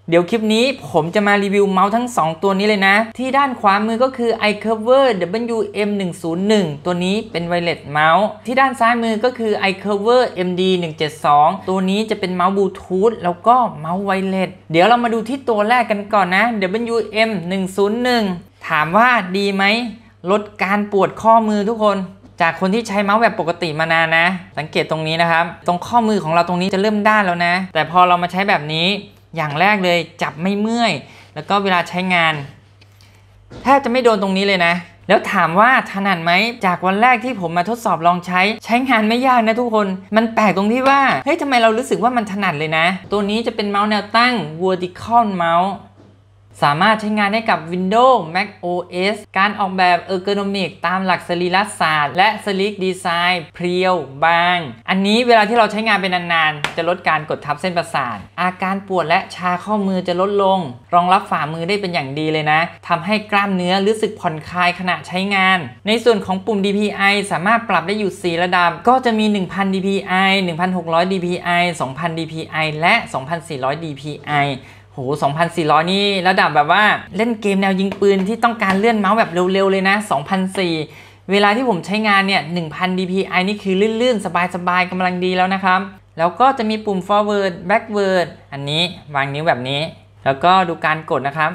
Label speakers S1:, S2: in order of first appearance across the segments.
S1: เดี๋ยวคลิปนี้ผมจะมารีวิวเมาส์ทั้ง2ตัวนี้เลยนะที่ด้านขวามือก็คือ iCover WM101 ตัวนี้เป็นไวเลสเมาส์ที่ด้านซ้ายมือก็คือ iCover MD172 ตัวนี้จะเป็นเมาส์บลูทูธแล้วก็เมาส์ไวเลสเดี๋ยวเรามาดูที่ตัวแรกกันก่อนนะ WM101 ถามว่าดีไหมลดการปวดข้อมือทุกคนจากคนที่ใช้เมาส์แบบปกติมานานนะสังเกตตรงนี้นะครับตรงข้อมือของเราตรงนี้จะเริ่มด้านแล้วนะแต่พอเรามาใช้แบบนี้อย่างแรกเลยจับไม่เมื่อยแล้วก็เวลาใช้งานแทบจะไม่โดนตรงนี้เลยนะแล้วถามว่าถนัดไหมจากวันแรกที่ผมมาทดสอบลองใช้งานไม่ยากนะทุกคนมันแปลกตรงที่ว่าเฮ้ยทำไมเรารู้สึกว่ามันถนัดเลยนะตัวนี้จะเป็นเมาส์แนวตั้ง vertical mouse สามารถใช้งานได้กับ Windows Mac OS การออกแบบ ergonomic ตามหลักสรีรศาสตร์และ sleek design เพรียวบางอันนี้เวลาที่เราใช้งานเป็นนานๆจะลดการกดทับเส้นประสาทอาการปวดและชาข้อมือจะลดลงรองรับฝ่ามือได้เป็นอย่างดีเลยนะทำให้กล้ามเนื้อรู้สึกผ่อนคลายขณะใช้งานในส่วนของปุ่ม DPI สามารถปรับได้อยู่4ระดับก็จะมี 1000 DPI 1600 DPI 2000 DPI และ 2400 DPIโห 2,400 นี่ระดับแบบว่าเล่นเกมแนวยิงปืนที่ต้องการเลื่อนเมาส์แบบเร็วๆเลยนะ 2,400 เวลาที่ผมใช้งานเนี่ย 1,000 DPI นี่คือลื่นๆสบายๆกำลังดีแล้วนะครับแล้วก็จะมีปุ่ม forward backward อันนี้วางนิ้วแบบนี้แล้วก็ดูการกดนะครับ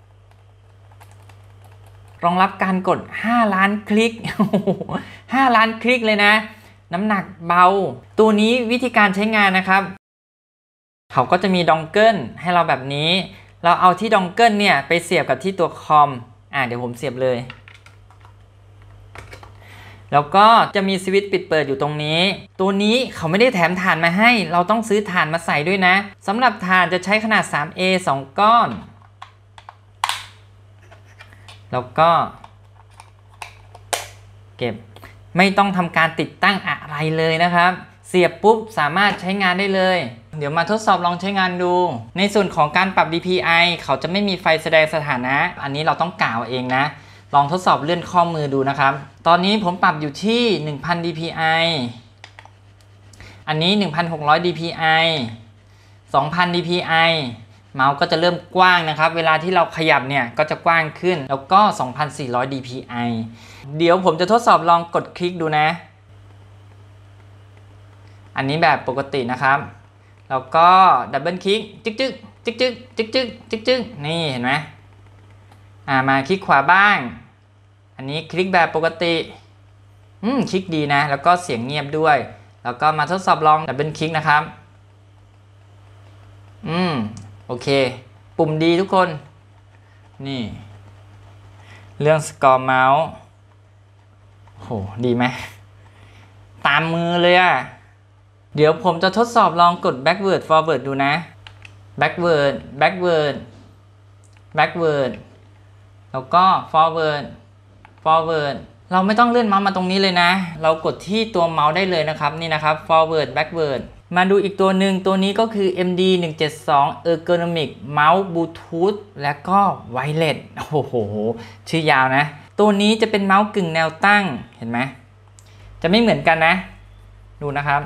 S1: รองรับการกด5 ล้านคลิก 5 ล้านคลิกเลยนะน้ำหนักเบาตัวนี้วิธีการใช้งานนะครับเขาก็จะมีดองเกิลให้เราแบบนี้เราเอาที่ดองเกิลเนี่ยไปเสียบกับที่ตัวคอมเดี๋ยวผมเสียบเลยแล้วก็จะมีสวิตช์ปิดเปิดอยู่ตรงนี้ตัวนี้เขาไม่ได้แถมถ่านมาให้เราต้องซื้อถ่านมาใส่ด้วยนะสำหรับถ่านจะใช้ขนาด 3A 2 ก้อนแล้วก็เก็บไม่ต้องทำการติดตั้งอะไรเลยนะครับเสียบปุ๊บสามารถใช้งานได้เลยเดี๋ยวมาทดสอบลองใช้งานดูในส่วนของการปรับ DPI เขาจะไม่มีไฟแสดงสถานะอันนี้เราต้องกล่าวเองนะลองทดสอบเลื่อนข้อมือดูนะครับตอนนี้ผมปรับอยู่ที่ 1000 DPI อันนี้ 1600 DPI 2000 DPI เมาส์ก็จะเริ่มกว้างนะครับเวลาที่เราขยับเนี่ยก็จะกว้างขึ้นแล้วก็ 2400 DPI เดี๋ยวผมจะทดสอบลองกดคลิกดูนะอันนี้แบบปกตินะครับแล้วก็ดับเบิลคลิกจึ๊กจึ๊กจึ๊กจึ๊กจึ๊กจึ๊กจึ๊กจึ๊กนี่เห็นไหมมาคลิกขวาบ้างอันนี้คลิกแบบปกติคลิกดีนะแล้วก็เสียงเงียบด้วยแล้วก็มาทดสอบลองดับเบิลคลิกนะครับโอเคปุ่มดีทุกคนนี่เรื่องสกอร์เมาส์โหดีไหมตามมือเลยเดี๋ยวผมจะทดสอบลองกด backward forward ดูนะ backward backward backward แล้วก็ forward forward เราไม่ต้องเลื่อนเมาส์มาตรงนี้เลยนะเรากดที่ตัวเมาส์ได้เลยนะครับนี่นะครับ forward backward มาดูอีกตัวหนึ่งตัวนี้ก็คือ MD172 ergonomic mouse bluetooth และก็ไวเลสโอ้โหชื่อยาวนะตัวนี้จะเป็นเมาส์กึ่งแนวตั้งเห็นไหมจะไม่เหมือนกันนะดูนะครับ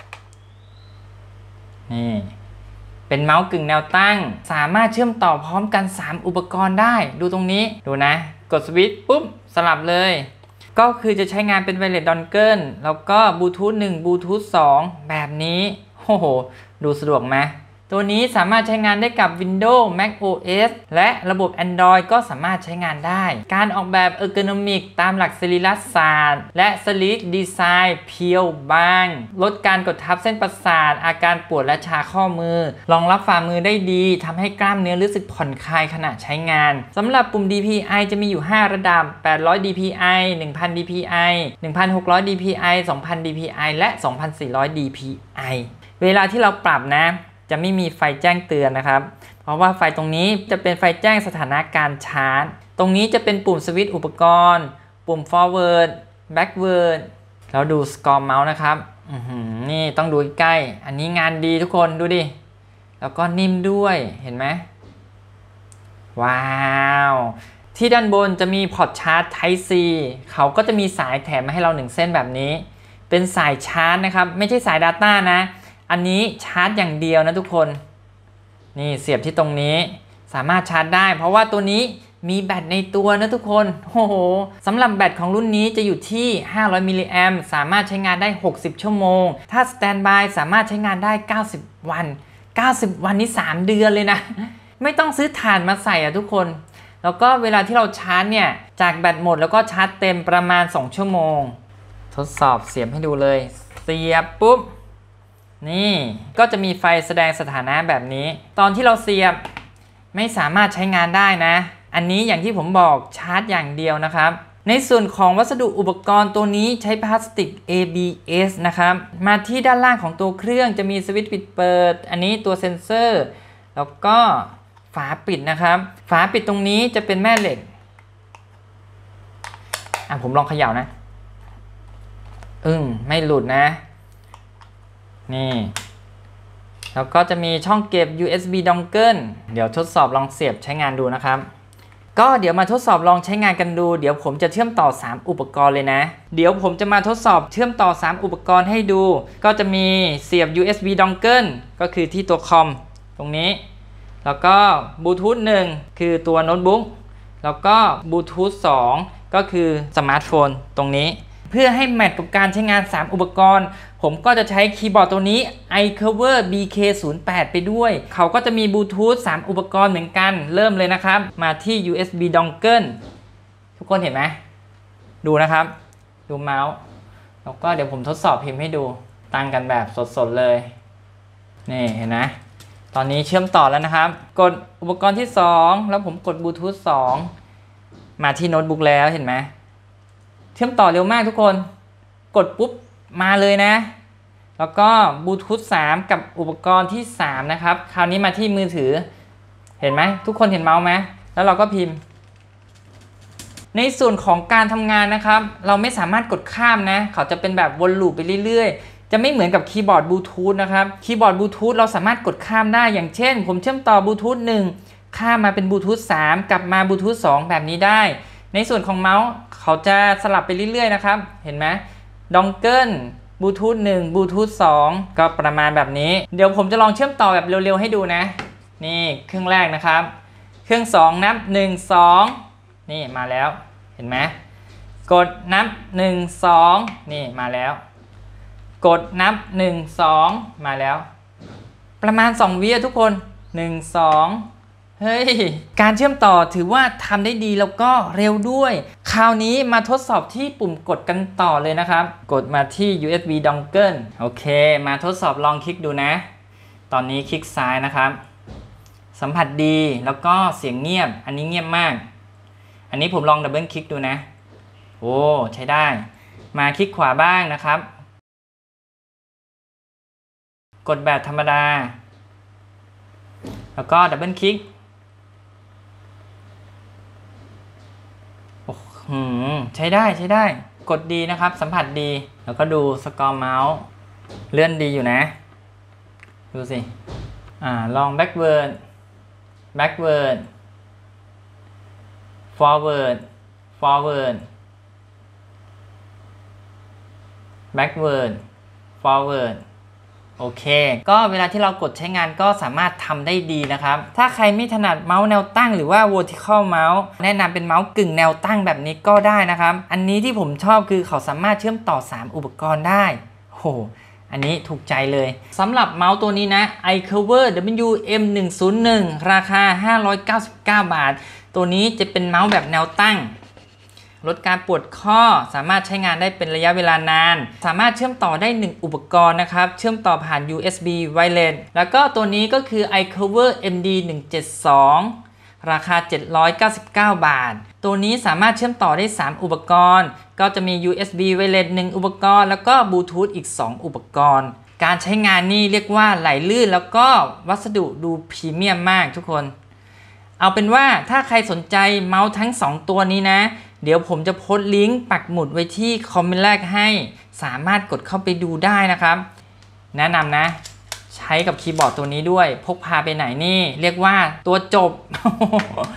S1: นี่เป็นเมาส์กึ่งแนวตั้งสามารถเชื่อมต่อพร้อมกัน3อุปกรณ์ได้ดูตรงนี้ดูนะกดสวิตช์ปุ๊บสลับเลยก็คือจะใช้งานเป็นไวเลสดอนเกิลแล้วก็บลูทูธ1บลูทูธ2แบบนี้โอ้โหดูสะดวกไหมตัวนี้สามารถใช้งานได้กับ Windows Mac OS และระบบ Android ก็สามารถใช้งานได้การออกแบบ ergonomic ตามหลักสรีรศาสตร์และ sleek design เพียวบางลดการกดทับเส้นประสาทอาการปวดและชาข้อมือรองรับฝ่ามือได้ดีทำให้กล้ามเนื้อรู้สึกผ่อนคลายขณะใช้งานสำหรับปุ่ม DPI จะมีอยู่5ระดับ800 DPI 1000 DPI 1600 DPI 2000 DPI และ 2400 DPI เวลาที่เราปรับนะจะไม่มีไฟแจ้งเตือนนะครับเพราะว่าไฟตรงนี้จะเป็นไฟแจ้งสถานะการชาร์จตรงนี้จะเป็นปุ่มสวิตช์อุปกรณ์ปุ่ม forward backward แล้วดูสกอร์เมาส์นะครับนี่ต้องดูใกล้อันนี้งานดีทุกคนดูดิแล้วก็นิ่มด้วยเห็นไหมว้าวที่ด้านบนจะมีพอร์ตชาร์จ Type C เขาก็จะมีสายแถมมาให้เรา1เส้นแบบนี้เป็นสายชาร์จนะครับไม่ใช่สาย Data นะอันนี้ชาร์จอย่างเดียวนะทุกคนนี่เสียบที่ตรงนี้สามารถชาร์จได้เพราะว่าตัวนี้มีแบตในตัวนะทุกคนโอ้โหสำหรับแบตของรุ่นนี้จะอยู่ที่500มิลลิแอมป์สามารถใช้งานได้60ชั่วโมงถ้าสแตนด์บายสามารถใช้งานได้90วัน90วันนี้3เดือนเลยนะไม่ต้องซื้อถ่านมาใส่อ่ะทุกคนแล้วก็เวลาที่เราชาร์จเนี่ยจากแบตหมดแล้วก็ชาร์จเต็มประมาณ2ชั่วโมงทดสอบเสียบให้ดูเลยเสียบปุ๊บนี่ก็จะมีไฟแสดงสถานะแบบนี้ตอนที่เราเสียบไม่สามารถใช้งานได้นะอันนี้อย่างที่ผมบอกชาร์จอย่างเดียวนะครับในส่วนของวัสดุอุปกรณ์ตัวนี้ใช้พลาสติก ABS นะครับมาที่ด้านล่างของตัวเครื่องจะมีสวิตช์ปิดเปิดอันนี้ตัวเซ็นเซอร์แล้วก็ฝาปิดนะครับฝาปิดตรงนี้จะเป็นแม่เหล็กผมลองเขย่านะไม่หลุดนะนี่แล้วก็จะมีช่องเก็บ USB dongle เดี๋ยวทดสอบลองเสียบใช้งานดูนะครับก็เดี๋ยวมาทดสอบลองใช้งานกันดูเดี๋ยวผมจะเชื่อมต่อ3อุปกรณ์เลยนะเดี๋ยวผมจะมาทดสอบเชื่อมต่อ3อุปกรณ์ให้ดูก็จะมีเสียบ USB dongle ก็คือที่ตัวคอมตรงนี้แล้วก็บลูทูธ1คือตัวโน้ตบุ๊กแล้วก็บลูทูธ2ก็คือสมาร์ทโฟนตรงนี้เพื่อให้แมทกับการใช้งาน3อุปกรณ์ผมก็จะใช้คีย์บอร์ดตัวนี้ iCover BK08 ไปด้วยเขาก็จะมีบลูทูธ3อุปกรณ์เหมือนกันเริ่มเลยนะครับมาที่ USB dongle ทุกคนเห็นไหมดูนะครับดูเมาส์แล้วก็เดี๋ยวผมทดสอบพิมพ์ให้ดูตั้งกันแบบสดๆเลยนี่เห็นไหมตอนนี้เชื่อมต่อแล้วนะครับกดอุปกรณ์ที่2แล้วผมกดบลูทูธ2มาที่โน้ตบุ๊กแล้วเห็นไหมเชื่อมต่อเร็วมากทุกคนกดปุ๊บมาเลยนะแล้วก็บลูทูธ3กับอุปกรณ์ที่3นะครับคราวนี้มาที่มือถือเห็นไหมทุกคนเห็นเมาส์ไหมแล้วเราก็พิมพ์ในส่วนของการทำงานนะครับเราไม่สามารถกดข้ามนะเขาจะเป็นแบบวนลูปไปเรื่อยๆจะไม่เหมือนกับคีย์บอร์ดบลูทูธนะครับคีย์บอร์ดบลูทูธเราสามารถกดข้ามได้อย่างเช่นผมเชื่อมต่อบลูทูธ1ข้ามมาเป็นบลูทูธ3กลับมาบลูทูธ2แบบนี้ได้ในส่วนของเมาส์เขาจะสลับไปเรื่อยๆนะครับเห็นไหมดองเกิลบลูทูธ1บลูทูธ2ก็ประมาณแบบนี้เดี๋ยวผมจะลองเชื่อมต่อแบบเร็วๆให้ดูนะนี่เครื่องแรกนะครับเครื่อง2นับ1 2นี่มาแล้วเห็นไหมกดนับ1 2นี่มาแล้วกดนับ1 2มาแล้วประมาณ2วิทุกคน1 2เฮ้ยการเชื่อมต่อถือว่าทำได้ดีแล้วก็เร็วด้วยคราวนี้มาทดสอบที่ปุ่มกดกันต่อเลยนะครับกดมาที่ USB dongle โอเคมาทดสอบลองคลิกดูนะตอนนี้คลิกซ้ายนะครับสัมผัสดีแล้วก็เสียงเงียบอันนี้เงียบมากอันนี้ผมลองดับเบิลคลิกดูนะโอ้ใช้ได้มาคลิกขวาบ้างนะครับกดแบบธรรมดาแล้วก็ดับเบิลคลิกใช้ได้กดดีนะครับสัมผัสดีแล้วก็ดูสกอร์เมาส์เลื่อนดีอยู่นะดูสิลอง backward forward forward โอเคก็เวลาที่เรากดใช้งานก็สามารถทำได้ดีนะครับถ้าใครไม่ถนัดเมาส์แนวตั้งหรือว่า vertical mouse แนะนำเป็นเมาส์กึ่งแนวตั้งแบบนี้ก็ได้นะครับอันนี้ที่ผมชอบคือเขาสามารถเชื่อมต่อ3อุปกรณ์ได้โหอันนี้ถูกใจเลยสำหรับเมาส์ตัวนี้นะ iCover WM101 ราคา599 บาทตัวนี้จะเป็นเมาส์แบบแนวตั้งลดการปวดข้อสามารถใช้งานได้เป็นระยะเวลานานสามารถเชื่อมต่อได้1อุปกรณ์นะครับเชื่อมต่อผ่าน USB Wireless แล้วก็ตัวนี้ก็คือ iCover MD172 ราคา799 บาทตัวนี้สามารถเชื่อมต่อได้3อุปกรณ์ก็จะมี USB Wireless 1อุปกรณ์แล้วก็ Bluetooth อีก2อุปกรณ์การใช้งานนี่เรียกว่าไหลลื่นแล้วก็วัสดุดูพรีเมียมมากทุกคนเอาเป็นว่าถ้าใครสนใจเมาส์ทั้ง2ตัวนี้นะเดี๋ยวผมจะโพสต์ลิงก์ปักหมุดไว้ที่คอมเมนต์แรกให้สามารถกดเข้าไปดูได้นะครับแนะนำนะใช้กับคีย์บอร์ดตัวนี้ด้วยพกพาไปไหนนี่เรียกว่าตัวจบ